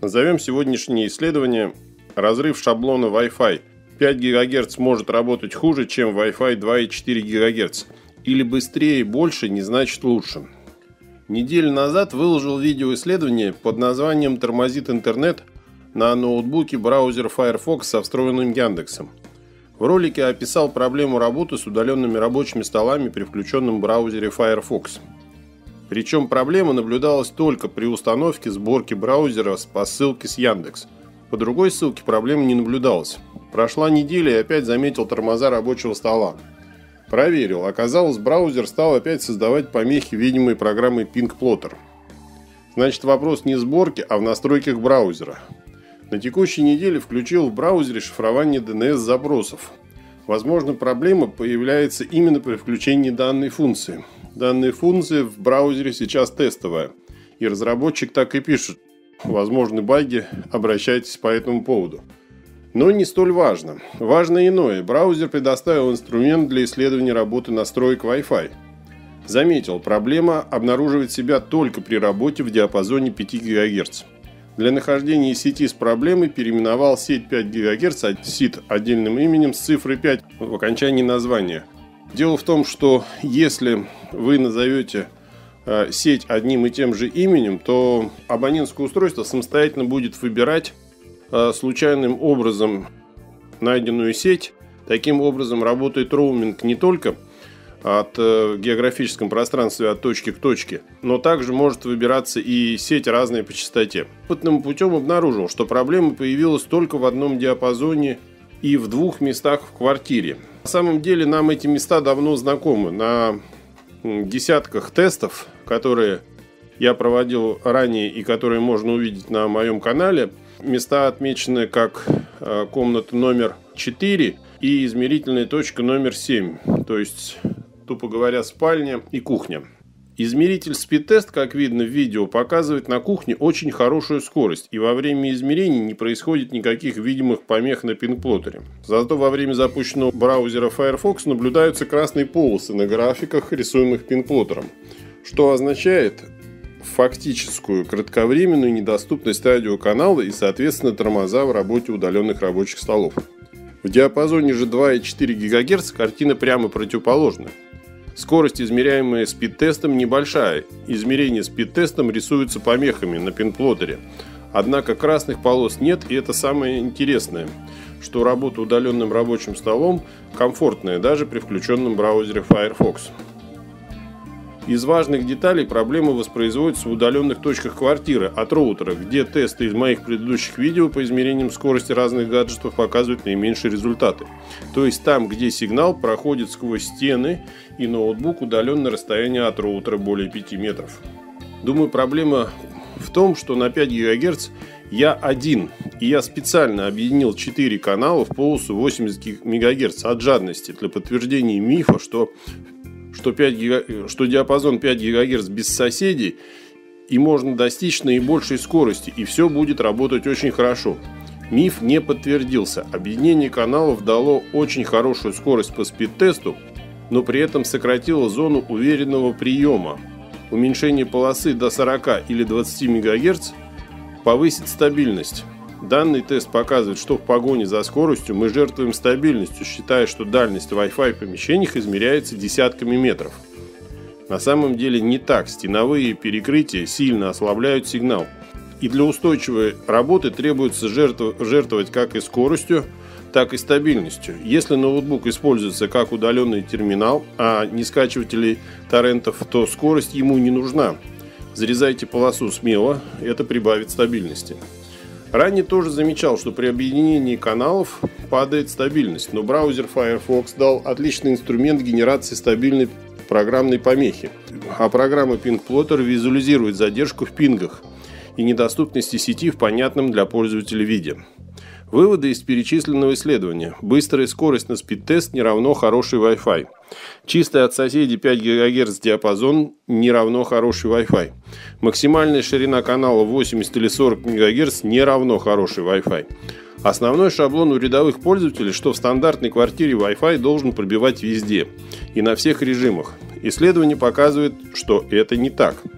Назовем сегодняшнее исследование «Разрыв шаблона Wi-Fi». 5 ГГц может работать хуже, чем Wi-Fi 2,4 ГГц. Или быстрее и больше не значит лучше. Неделю назад выложил видеоисследование под названием «Тормозит интернет» на ноутбуке браузер Firefox со встроенным Яндексом. В ролике описал проблему работы с удаленными рабочими столами при включенном браузере Firefox. Причем проблема наблюдалась только при установке сборки браузера по ссылке с Яндекс. По другой ссылке проблемы не наблюдалось. Прошла неделя и опять заметил тормоза рабочего стола. Проверил. Оказалось, браузер стал опять создавать помехи, видимые программой PingPlotter. Значит, вопрос не в сборке, а в настройках браузера. На текущей неделе включил в браузере шифрование DNS-запросов. Возможно, проблема появляется именно при включении данной функции. Данная функция в браузере сейчас тестовая. И разработчик так и пишет. Возможны баги, обращайтесь по этому поводу. Но не столь важно. Важно иное. Браузер предоставил инструмент для исследования работы настроек Wi-Fi. Заметил, проблема обнаруживает себя только при работе в диапазоне 5 ГГц. Для нахождения сети с проблемой переименовал сеть 5 ГГц сит отдельным именем с цифрой 5 в окончании названия. Дело в том, что если вы назовете сеть одним и тем же именем, то абонентское устройство самостоятельно будет выбирать случайным образом найденную сеть. Таким образом работает роуминг не только от географическом пространстве от точки к точке, но также может выбираться и сеть разная по частоте. Опытным путем обнаружил, что проблема появилась только в одном диапазоне и в 2 местах в квартире. На самом деле нам эти места давно знакомы. На десятках тестов, которые я проводил ранее и которые можно увидеть на моем канале, места отмечены как комната номер 4 и измерительная точка номер 7, то есть, тупо говоря, спальня и кухня. Измеритель Speedtest, как видно в видео, показывает на кухне очень хорошую скорость, и во время измерений не происходит никаких видимых помех на PingPlotter. Зато во время запущенного браузера Firefox наблюдаются красные полосы на графиках, рисуемых PingPlotter, что означает фактическую кратковременную недоступность радиоканала и, соответственно, тормоза в работе удаленных рабочих столов. В диапазоне же 2,4 ГГц картина прямо противоположна. Скорость, измеряемая Speedtest, небольшая. Измерения Speedtest рисуются помехами на PingPlotter. Однако красных полос нет, и это самое интересное, что работа удаленным рабочим столом комфортная даже при включенном браузере Firefox. Из важных деталей проблема воспроизводится в удаленных точках квартиры от роутера, где тесты из моих предыдущих видео по измерениям скорости разных гаджетов показывают наименьшие результаты. То есть там, где сигнал проходит сквозь стены и ноутбук удален на расстояние от роутера более 5 метров. Думаю, проблема в том, что на 5 ГГц я один, и я специально объединил 4 канала в полосу 80 МГц от жадности для подтверждения мифа, что диапазон 5 ГГц без соседей и можно достичь наибольшей скорости, и все будет работать очень хорошо. Миф не подтвердился. Объединение каналов дало очень хорошую скорость по спидтесту, но при этом сократило зону уверенного приема. Уменьшение полосы до 40 или 20 МГц повысит стабильность. Данный тест показывает, что в погоне за скоростью мы жертвуем стабильностью, считая, что дальность Wi-Fi в помещениях измеряется десятками метров. На самом деле не так. Стеновые перекрытия сильно ослабляют сигнал. И для устойчивой работы требуется жертвовать как и скоростью, так и стабильностью. Если ноутбук используется как удаленный терминал, а не скачиватели торрентов, то скорость ему не нужна. Зарезайте полосу смело, это прибавит стабильности. Ранее тоже замечал, что при объединении каналов падает стабильность, но браузер Firefox дал отличный инструмент генерации стабильной программной помехи. А программа PingPlotter визуализирует задержку в пингах и недоступности сети в понятном для пользователя виде. Выводы из перечисленного исследования. Быстрая скорость на Speedtest не равно хороший Wi-Fi. Чистый от соседей 5 ГГц диапазон не равно хороший Wi-Fi. Максимальная ширина канала 80 или 40 МГц не равно хороший Wi-Fi. Основной шаблон у рядовых пользователей, что в стандартной квартире Wi-Fi должен пробивать везде и на всех режимах. Исследование показывает, что это не так.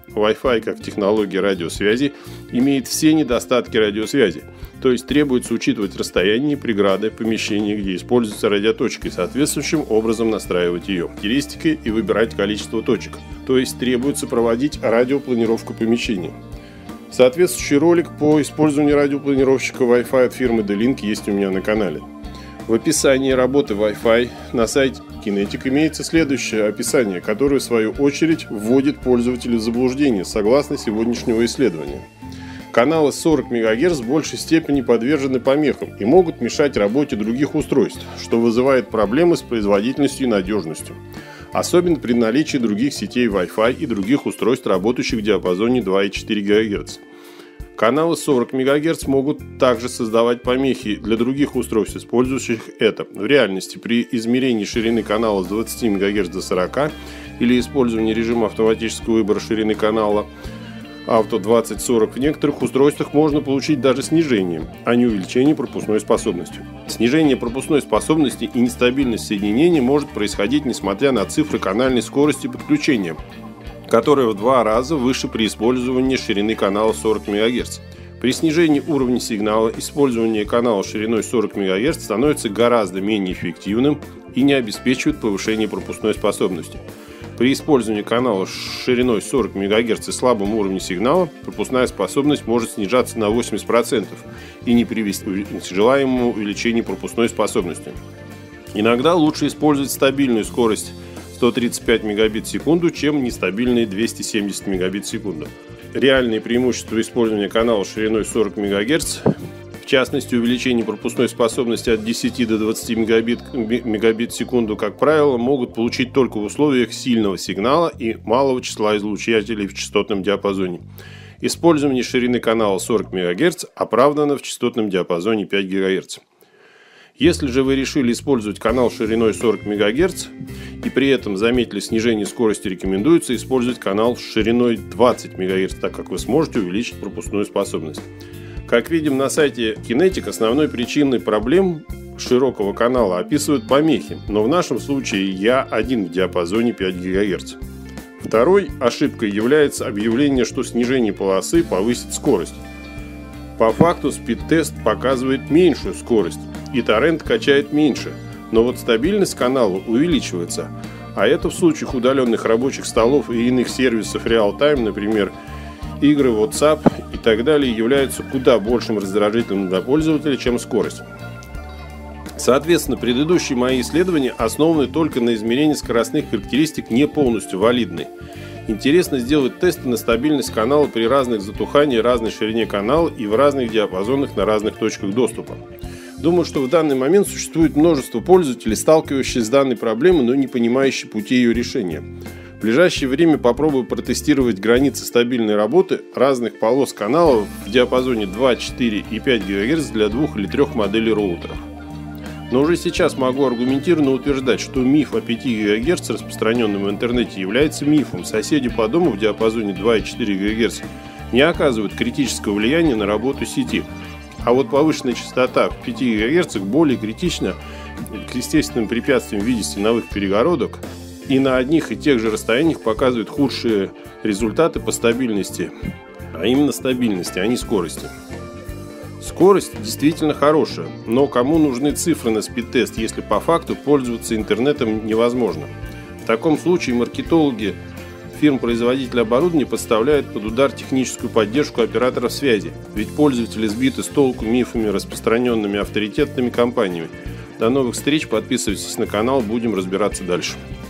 Wi-Fi как технология радиосвязи имеет все недостатки радиосвязи, то есть требуется учитывать расстояние, преграды, помещение, где используется радиоточка, и соответствующим образом настраивать ее характеристики и выбирать количество точек, то есть требуется проводить радиопланировку помещения. Соответствующий ролик по использованию радиопланировщика Wi-Fi от фирмы D-Link есть у меня на канале. В описании работы Wi-Fi на сайте Kinetic имеется следующее описание, которое в свою очередь вводит пользователя в заблуждение согласно сегодняшнего исследования. Каналы 40 МГц в большей степени подвержены помехам и могут мешать работе других устройств, что вызывает проблемы с производительностью и надежностью, особенно при наличии других сетей Wi-Fi и других устройств, работающих в диапазоне 2,4 ГГц. Каналы 40 МГц могут также создавать помехи для других устройств, использующих это. В реальности при измерении ширины канала с 20 МГц до 40 или использовании режима автоматического выбора ширины канала Auto 2040 в некоторых устройствах можно получить даже снижение, а не увеличение пропускной способности. Снижение пропускной способности и нестабильность соединения может происходить несмотря на цифры канальной скорости подключения, которая в 2 раза выше при использовании ширины канала 40 МГц. При снижении уровня сигнала использование канала шириной 40 МГц становится гораздо менее эффективным и не обеспечивает повышение пропускной способности. При использовании канала шириной 40 МГц и слабом уровне сигнала пропускная способность может снижаться на 80% и не привести к желаемому увеличению пропускной способности. Иногда лучше использовать стабильную скорость 135 Мбит в секунду, чем нестабильные 270 Мбит в секунду. Реальные преимущества использования канала шириной 40 МГц, в частности увеличение пропускной способности от 10 до 20 Мбит в секунду, как правило, могут получить только в условиях сильного сигнала и малого числа излучателей в частотном диапазоне. Использование ширины канала 40 МГц оправдано в частотном диапазоне 5 ГГц. Если же вы решили использовать канал шириной 40 МГц и при этом заметили снижение скорости, рекомендуется использовать канал шириной 20 МГц, так как вы сможете увеличить пропускную способность. Как видим на сайте Kinetic, основной причиной проблем широкого канала описывают помехи, но в нашем случае Я1 в диапазоне 5 ГГц. Второй ошибкой является объявление, что снижение полосы повысит скорость. По факту спид-тест показывает меньшую скорость, и торрент качает меньше, но вот стабильность канала увеличивается, а это в случаях удаленных рабочих столов и иных сервисов реал-тайм, например, игры, WhatsApp и так далее, являются куда большим раздражителем для пользователя, чем скорость. Соответственно, предыдущие мои исследования основаны только на измерении скоростных характеристик, не полностью валидны. Интересно сделать тесты на стабильность канала при разных затуханиях, разной ширине канала и в разных диапазонах на разных точках доступа. Думаю, что в данный момент существует множество пользователей, сталкивающихся с данной проблемой, но не понимающих пути ее решения. В ближайшее время попробую протестировать границы стабильной работы разных полос каналов в диапазоне 2, 4 и 5 ГГц для 2 или 3 моделей роутеров. Но уже сейчас могу аргументированно утверждать, что миф о 5 ГГц, распространенном в интернете, является мифом. Соседи по дому в диапазоне 2,4 ГГц не оказывают критического влияния на работу сети. А вот повышенная частота в 5 ГГц более критична к естественным препятствиям в виде стеновых перегородок и на одних и тех же расстояниях показывает худшие результаты по стабильности, а именно стабильности, а не скорости. Скорость действительно хорошая, но кому нужны цифры на спид-тест, если по факту пользоваться интернетом невозможно? В таком случае маркетологи фирм-производителей оборудования подставляют под удар техническую поддержку операторов связи, ведь пользователи сбиты с толку мифами, распространенными авторитетными компаниями. До новых встреч, подписывайтесь на канал, будем разбираться дальше.